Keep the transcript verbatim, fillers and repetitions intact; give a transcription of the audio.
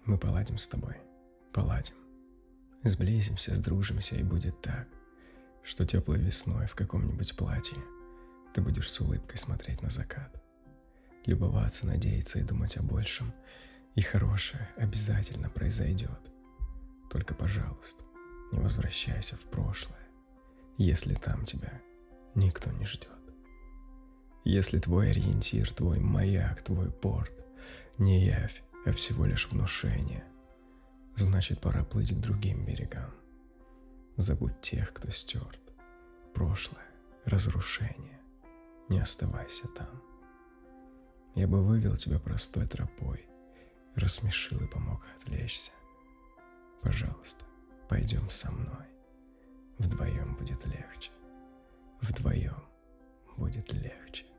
Мы поладим с тобой, поладим. Сблизимся, сдружимся, и будет так, что теплой весной в каком-нибудь платье ты будешь с улыбкой смотреть на закат, любоваться, надеяться и думать о большем, и хорошее обязательно произойдет. Только, пожалуйста, не возвращайся в прошлое, если там тебя никто не ждет. Если твой ориентир, твой маяк, твой порт не явь, а всего лишь внушение, значит, пора плыть к другим берегам. Забудь тех, кто стерт. Прошлое, разрушение. Не оставайся там. Я бы вывел тебя простой тропой, рассмешил и помог отвлечься. Пожалуйста, пойдем со мной. Вдвоем будет легче. Вдвоем будет легче.